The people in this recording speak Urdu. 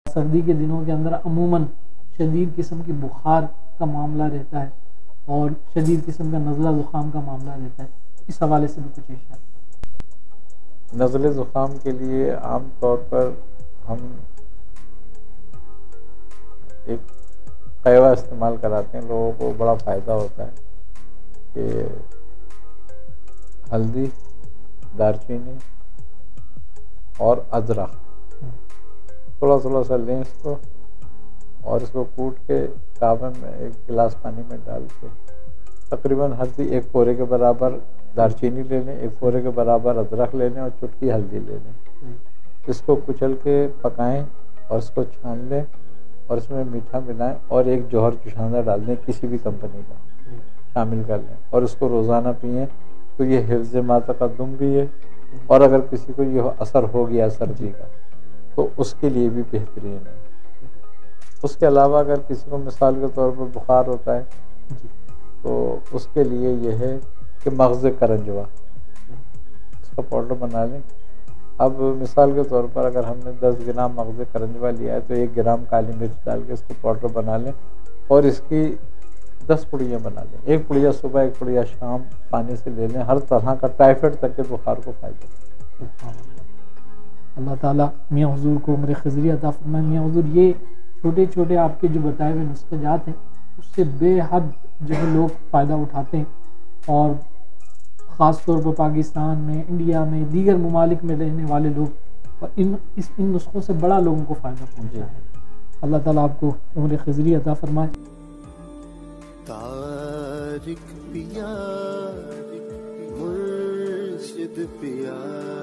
سردی کے دنوں کے اندر عموماً شدید قسم کی بخار کا معاملہ رہتا ہے اور شدید قسم کا نزلہ زکام کا معاملہ رہتا ہے، اس حوالے سے بھی کچھ ارشاد۔ نزلے زکام کے لیے عام طور پر ہم ایک قہوہ استعمال کراتے ہیں، لوگوں کو بڑا فائدہ ہوتا ہے کہ ہلدی، دارچینی اور ادرک تھوڑا تھوڑا سا لیں اس کو، اور اس کو کوٹ کے کعبے میں ایک گلاس پانی میں ڈال کے تقریباً ہلدی 1 پورے کے برابر دارچینی لے لیں، 1 پورے کے برابر ادرک لے لیں اور چٹکی ہلدی لے لیں، اس کو کچل کے پکائیں اور اس کو چھان لیں اور اس میں میٹھا ملائیں اور ایک جوہر جوشاندہ ڈال دیں کسی بھی کمپنی کا، شامل کر لیں اور اس کو روزانہ پئیں تو یہ حفظ ما تقدم بھی ہے، اور اگر کسی کو یہ اثر ہو گیا سردی کا تو اس کے لیے بھی بہترین ہے۔ اس کے علاوہ اگر کسی کو مثال کے طور پر بخار ہوتا ہے تو اس کے لیے یہ ہے کہ مغز کرنجوا اس کا پاؤڈر بنا لیں۔ اب مثال کے طور پر اگر ہم نے 10 گرام مغز کرنجوا لیا ہے تو 1 گرام کالی مرچ ڈال کے اس کو پاؤڈر بنا لیں اور اس کی 10 پڑیاں بنا لیں، 1 پڑیا صبح 1 پڑیا شام پانی سے لے لیں، ہر طرح کا ٹائیفائڈ تک کے بخار کو فائدہ ہے۔ اللہ تعالیٰ میاں حضور کو عمر خضری عطا فرمائے۔ میاں حضور یہ چھوٹے چھوٹے آپ کے جو بتائے ہوئے نسخے جات ہیں اس سے بے حد جو ہے لوگ فائدہ اٹھاتے ہیں، اور خاص طور پر پاکستان میں، انڈیا میں، دیگر ممالک میں رہنے والے لوگ، اور ان نسخوں سے بڑا لوگوں کو فائدہ پہنچا ہے۔ اللہ تعالیٰ آپ کو عمر خضری عطا فرمائے۔ طارق پیا مرشد پیا